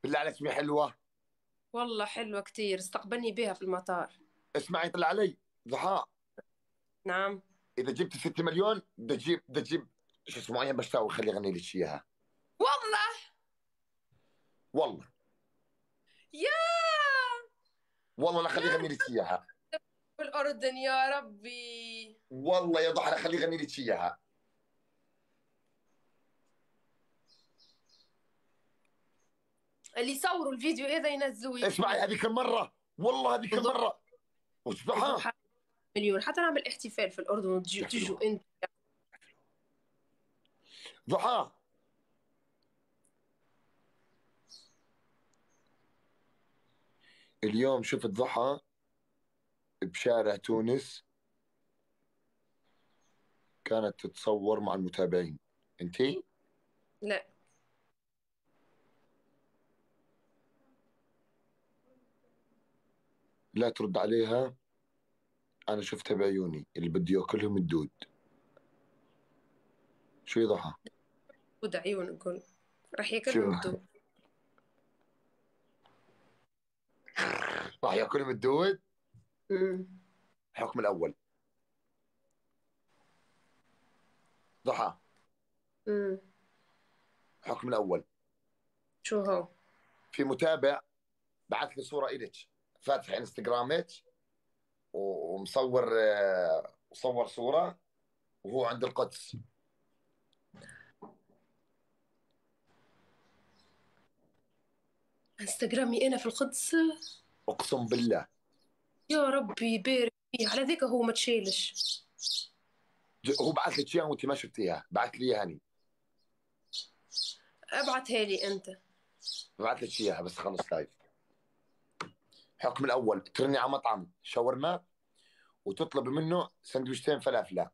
بالله عليك اسمي حلوة. والله حلوة كتير، استقبلني بها في المطار. اسمعي طلع علي ضحى. نعم. إذا جبت 6 مليون بدها تجيب شو اسمه أيام بشتاوي خليه يغني لك إياها. والله. والله. يا والله لا يا خليه يغني لك إياها. في الأردن يا ربي. والله يا ضحى لا خليه يغني لك إياها. اللي صوروا الفيديو هذا ينزلوه اسمعي يكفيهم. هذيك المرة، والله هذيك وضحى المرة. وش ضحى؟ وضحى مليون، حتى نعمل احتفال في الأردن يا تجوا حلوة. انت. ضحى. اليوم شفت ضحى بشارع تونس، كانت تتصور مع المتابعين. انتي لا. لا ترد عليها. انا شفتها بعيوني اللي بدي ياكلهم الدود. شو يا ضحى؟ ود عيون نقول راح شو ياكلهم الدود. راح ياكلهم الدود. امم الحكم الاول. ضحى. امم الحكم الاول. شو هو؟ في متابع بعث لي صوره الك فاتح انستغرامك ومصور مصور صوره وهو عند القدس. انستغرامي انا في القدس؟ اقسم بالله. يا ربي بارك فيه، على ذيك هو ما تشيلش. هو بعث لك اياها وانت ما شفتيها، بعث لي اياها هني. ابعتها لي انت. بعث لك اياها بس خلص لايف. الحكم الاول ترني على مطعم شاورما وتطلب منه سندويشتين فلافل.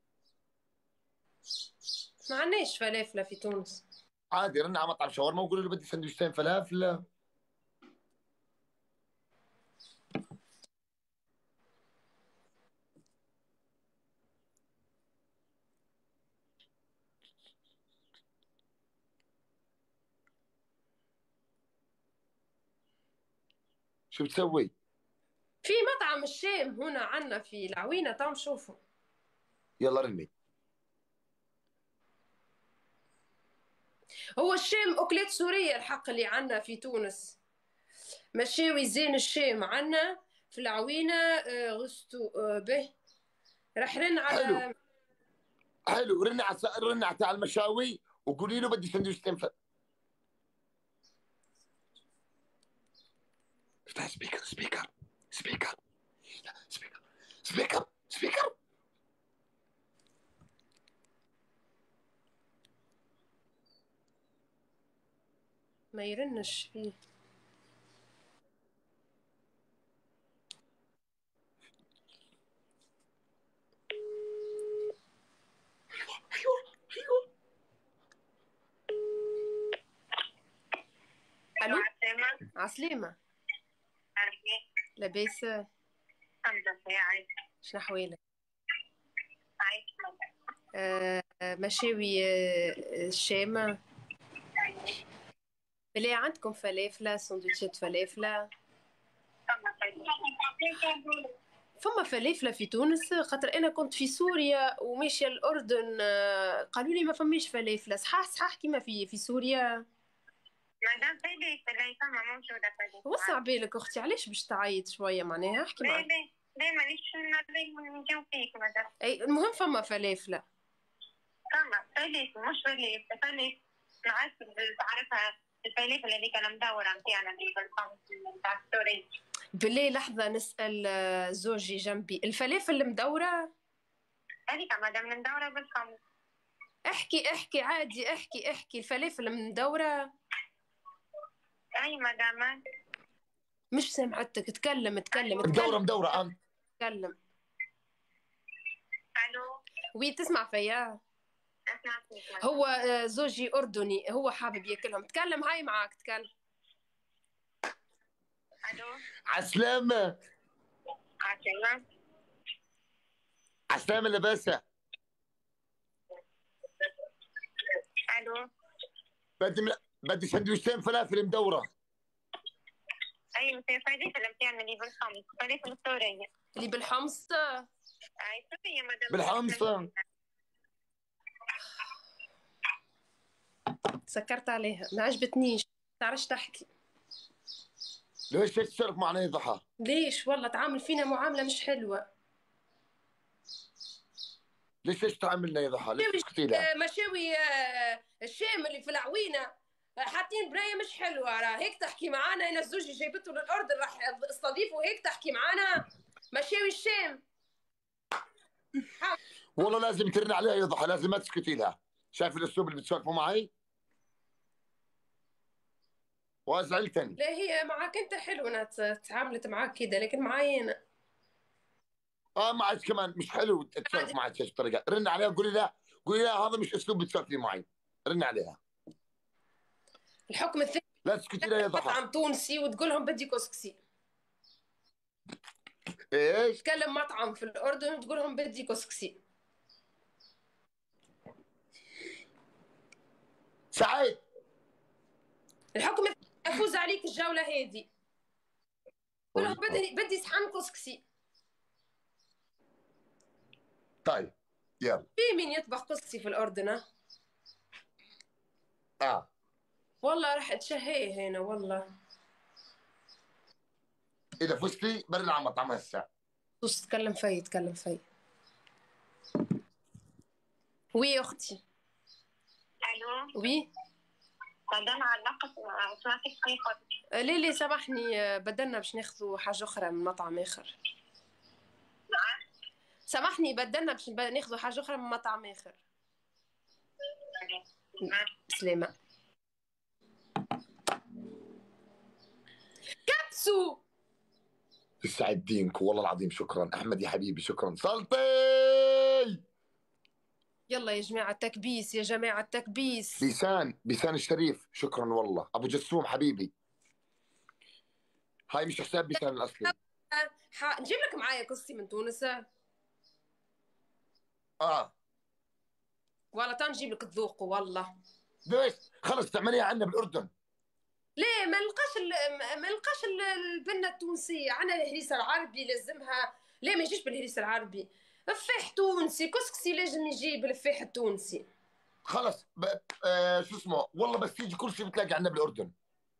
ما عندناش فلافلة في تونس. عادي رن على مطعم شاورما وقول له بدي سندويشتين فلافل. شو بتسوي؟ في مطعم الشام هنا عنا في العوينة، تعال شوفوا. يلا رني. هو الشام أكلات سورية الحق اللي عنا في تونس. مشاوي زين الشام عنا في العوينة. غستو به. راح رن حلو. على. حلو رن على تاع المشاوي وقولي له بدي سندويشتين افتح سبيكر سبيكر سبيكر سبيكر سبيكر سبيكر. ما يرنش فيه. ايوه ايوه. ألو. أيوة عسلامة. عسلامة. عارفة. لاباس. الحمد لله عايشة. شنو أحوالك؟ عايشة. مشاوي الشام. بلاي عندكم فلافلة، سندوتشات فلافلة؟ فما فلافلة في تونس؟ خاطر أنا كنت في سوريا وماشية الأردن، قالوا لي ما فماش فلافلة. صحاح صحاح كيما في سوريا؟ مدام فلافل هي فما موجودة وسع فلافل. بالك أختي، علاش باش تعيط شوية معناها؟ احكي ليه معك. ليه ليه مانيش نجاوب فيك مدام. أي المهم فما فلافلة. فما فلافل مش فلافل فلافل. نعرف تعرفها الفلافل هذيك المدورة متاعنا اللي بالقمح بتاع السوري. بالله لحظة نسأل زوجي جنبي، الفلافل المدورة؟ هذيك مدام المدورة بالقمح. احكي عادي، احكي الفلافل المدورة. أي مدام. مش سمعتك، مدورة مدورة اتكلم. ألو. وي تسمع فيا؟ أسمع فيك مدام. هو زوجي أردني، هو حابب ياكلهم. تكلم، هاي معاك تكلم. ألو. عسلامة. عسلامة. عسلامة لباسة. ألو. بدي بدي سندويشتين فلافل مدورة. اي في فايدة الامتحان اللي بالخمس فايدة السورية اللي بالحمص. اي سورية مدام بالحمص. سكرت عليها ما عجبتنيش، تعرفش تحكي. ليش تشترك معنا يا ضحى؟ ليش والله تعامل فينا معاملة مش حلوة. ليش تعاملنا يا ضحى؟ ليش تسكتي لها؟ مشاوي الشام اللي في العوينة حاطين براية مش حلوة، راه هيك تحكي معانا. انا الزوجي جايبته للأردن راح استضيفه، هيك تحكي معانا. مشاوي الشام. والله لازم ترن عليها يا ضحى، لازم ما تسكتي لها. شايف الاسلوب اللي بتسولفوا معي؟ وازعلتني. لا هي معك انت حلو انها تعاملت معك كده، لكن معي انا معك كمان مش حلو تسولف معك هيك بطريقه. رن عليها وقولي لها، قولي لها هذا مش اسلوب بتسولفي معي. رن عليها. الحكم الثاني لا تسكتي لها يا ضحى. مطعم تونسي وتقول لهم بدي كسكسي. ايش؟ تكلم مطعم في الأردن وتقول لهم بدي كسكسي. سعيد. الحكم الثاني افوز عليك الجولة هذه. قول لهم بدي صحن كسكسي. طيب يلا. في مين يطبخ كسكسي في الأردن؟ والله راح اتشهيه هنا والله. اذا فزتي برن على مطعم هسه. بص تكلم في تكلم في. وي اختي. الو وي مدام علقت سمعتك دقيقة. ليلي سامحني، بدلنا باش ناخذوا حاجة أخرى من مطعم آخر. سامحني بدلنا باش ناخذوا حاجة أخرى من مطعم آخر. سلامة. كبسو. يسعد دينك والله العظيم. شكرا احمد يا حبيبي، شكرا. سلطي. يلا يا جماعة تكبيس، يا جماعة تكبيس. بيسان الشريف، شكرا والله. ابو جسوم حبيبي. هاي مش حساب بيسان الاصلي. نجيب لك معايا قصتي من تونس. والله تعال نجيب لك تذوقه والله. ليش؟ خلص تعمليها عندنا بالاردن. ليه ما نلقاش البنه التونسيه عندنا الهريسه العربي لازمها. ليه ما يجيش بالهريسه العربي؟ فاح تونسي كسكسي لازم يجيب الفاح التونسي. خلص شو اسمه والله، بس تيجي كل شيء بتلاقي عندنا بالاردن.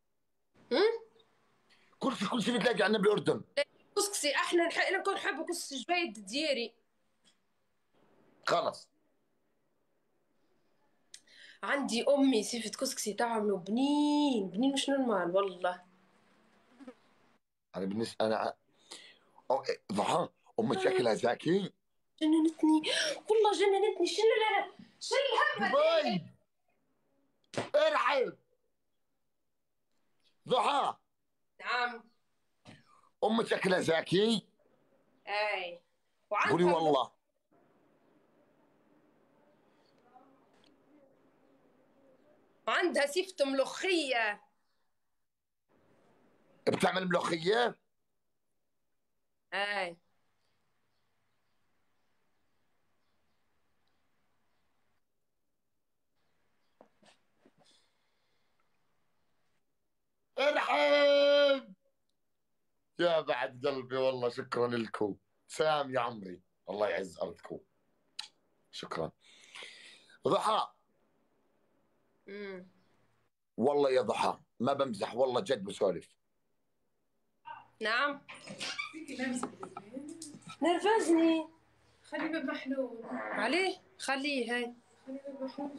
كل شيء بتلاقي عندنا بالاردن. كسكسي احنا نكون نحب كسكسي جبيد دياري. خلص. عندي امي سيفة كسكسي تعمله بنين بنين مش نورمال والله. انا بالنسبه انا ضحى امك شكلها زاكي. جننتني والله جننتني. شنو لا شو الهم؟ ارحب ضحى. نعم. امك شكلها زاكي. اي قولي والله. وعندها سيفة ملوخية. بتعمل ملوخيه؟ اي ارحب يا بعد قلبي والله. شكرا لكم. سام يا عمري، الله يعز ارضكم. شكرا ضحى. والله يا ضحى ما بمزح والله جد بسولف. نعم. نرفزني. خليه باب محلول. عليه خليه. هاي خليه باب محلول.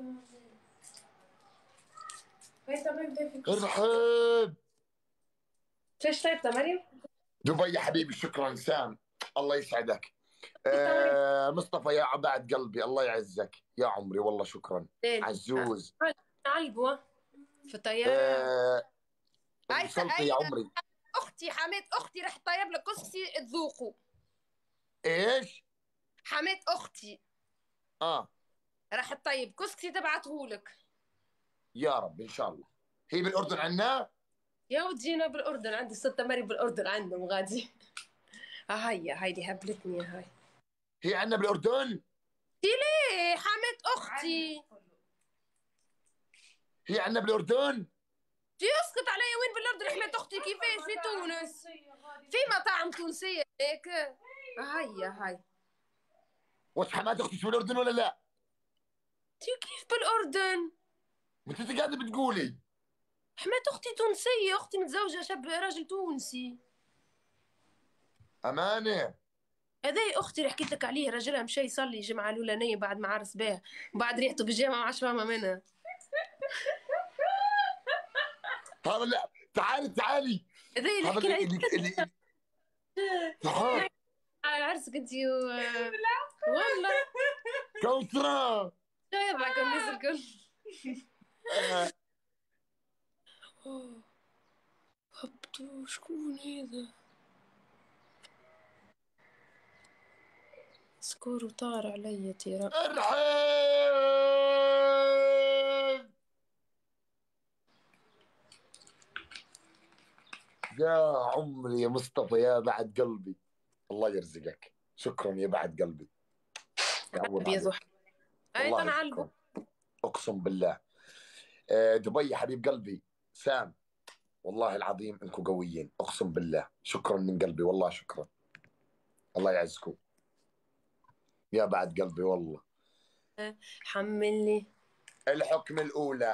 هاي تمام. ارحب. ليش طيب مريم؟ دبي يا حبيبي. شكرا سام، الله يسعدك. مصطفى يا عباد قلبي، الله يعزك يا عمري والله. شكرا عزوز. علبوه في الطيارة. سلطي يا عمري. اختي حمات اختي راح طيب لك كسكسي تذوقوا. ايش؟ حمات اختي راح تطيب كسكسي تبعتهولك. يا رب ان شاء الله. هي بالاردن عنا. يا ودينا بالاردن عندي ستة مريم بالاردن عندهم غادي. هاي دي هبلتني هاي. هي عنا بالاردن. ليه حمات اختي. هي عنا بالاردن. يسكت علي وين بالاردن رحلة أختي كيفاش في تونس؟ في مطاعم تونسية هيك؟ هيا واش حماد اختك في الاردن ولا لا؟ كيف بالأردن؟ ما انت قاعده بتقولي. حماد أختي تونسية، أختي متزوجة شاب راجل تونسي. امانه. هذي أختي اللي حكيت لك عليه، راجلها مشى يصلي الجمعة الأولانية بعد ما عرس بها، بعد ريحته بالجامعة ما عادش فاهمة منها. هذا لا، تعالي. هذي اللي هذا حكينا عليه. تعال على عرسك انت والله كوثرة. شو يضحك الناس الكل. هبطوا شكون هذا؟ سكور وطار عليا ترى. ارحب يا عمري يا مصطفى يا بعد قلبي. الله يرزقك، شكرا يا بعد قلبي. يعوض ابيض عليك. ايضا والله علبه. شكرا. اقسم بالله. دبي يا حبيب قلبي سام، والله العظيم انكم قويين، اقسم بالله شكرا من قلبي، والله شكرا. الله يعزكم يا بعد قلبي والله. حملني. الحكم الاولى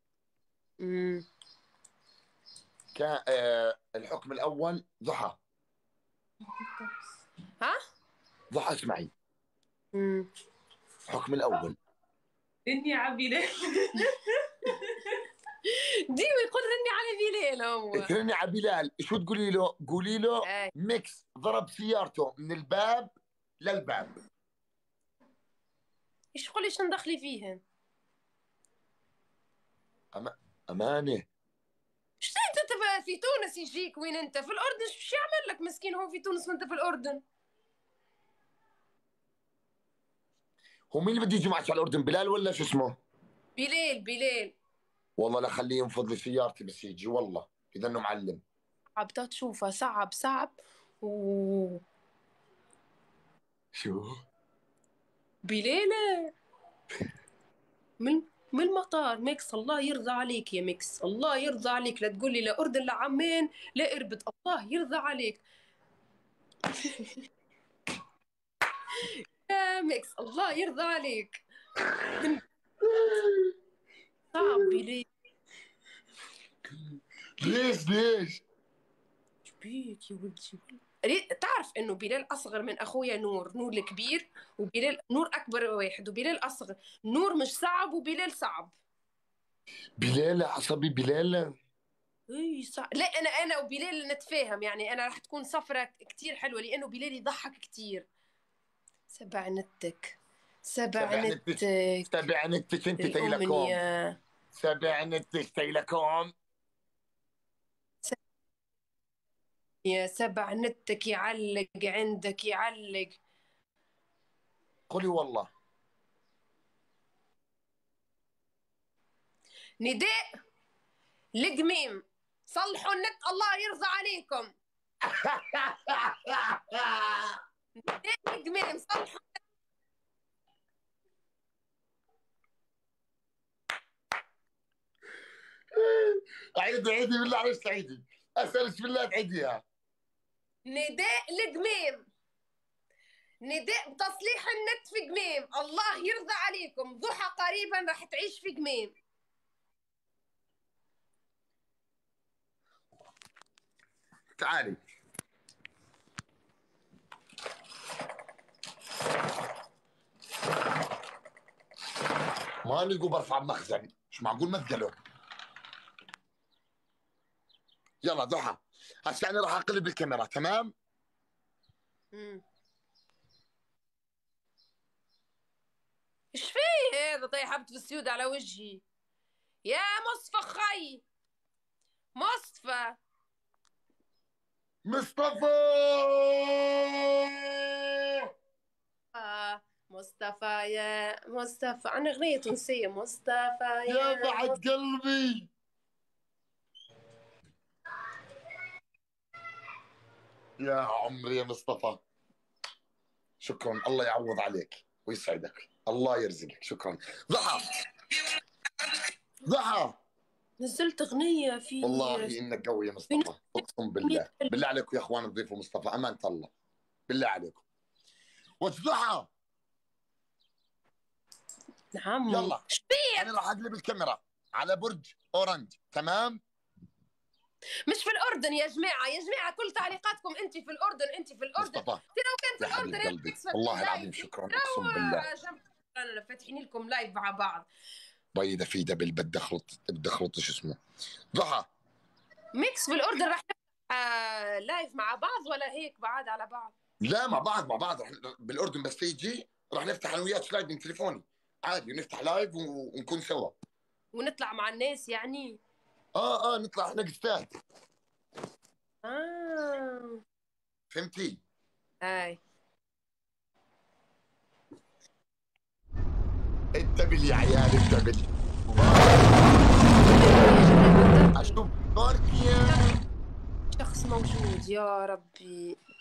كان الحكم الاول ضحى. ها؟ ضحى اسمعي. الحكم الاول رني على بلال. ديما يقول رني على بلال هو. ترني على بلال، شو تقولي له؟ قولي له ميكس ضرب سيارته من الباب للباب. ايش تقولي شو ندخلي فيهن؟ امانه. ايش انت في تونس يجيك وين انت؟ في الاردن ايش يعمل لك مسكين هو في تونس وانت في الاردن؟ هو مين اللي بده يجي معك على الاردن، بلال ولا شو اسمه؟ بلال. والله لا خليه ينفض لي سيارتي بس يجي، والله اذا انه معلم. صعب تشوفه، صعب و شو؟ بلال من المطار. ميكس الله يرضى عليك يا ميكس، الله يرضى عليك، لا تقول لي لا أردن لا عمان لا إربد، الله يرضى عليك. يا ميكس الله يرضى عليك. صعب بليل. ليش؟ شبيك يا ولدي؟ تعرف انه بلال اصغر من اخويا نور الكبير، وبلال نور اكبر واحد وبلال اصغر. نور مش صعب وبلال صعب. بلال عصبي بلال. اي صح. لا انا وبلال نتفاهم، يعني انا راح تكون سفرة كتير حلوة لانه بلال يضحك كتير. سبع نتك انت تيلكوم. سبع نتك تيلكوم يا سبع نتك يعلق عندك يعلق. قولي والله. نداء القميم صلحوا النت الله يرضى عليكم. نداء القميم صلحوا. عيدي بالله عليك تعيدي، اسالك بالله تعيديها. نداء القميم، نداء بتصليح النت في قميم، الله يرضى عليكم. ضحى قريبا راح تعيش في قميم. تعالي. ما نلقوا برفع مخزن، مش معقول مثقله. يلا ضحى، هسه انا راح اقلب الكاميرا تمام؟ ايش فيه هذا؟ طيب حبت في السيود على وجهي. يا مصطفى خي مصطفى مصطفى يا مصطفى. عن أغنية تونسية مصطفى يا بعد قلبي. يا عمري يا مصطفى شكرا، الله يعوض عليك ويسعدك، الله يرزقك، شكرا. ضحى نزلت اغنيه في والله انك قوي يا مصطفى، اقسم بالله. بالله عليكم يا اخوان تضيفوا مصطفى، امانه الله بالله عليكم. وضحى نعم. يلا شبيه؟ انا راح اقلب الكاميرا على برج اورنج، تمام؟ مش في الاردن يا جماعه، يا جماعه كل تعليقاتكم انت في الاردن، انت في الاردن. مصطفى لو كان في يا حبيب الاردن قلبي والله العظيم شكرا اقسم بالله. انا فاتحين لكم لايف مع بعض. بيضة في دبل بدي اخلط شو اسمه ضحى. ميكس في الاردن راح نفتح لايف مع بعض ولا هيك بعاد على بعض؟ لا مع بعض رح بالاردن، بس تيجي راح نفتح انا وياك لايف من تليفوني عادي، ونفتح لايف ونكون سوا ونطلع مع الناس يعني. نطلع احنا قستات. فهمتي؟ هاي الدبل يا عيال الدبل. اشوف تركيا شخص موجود يا ربي.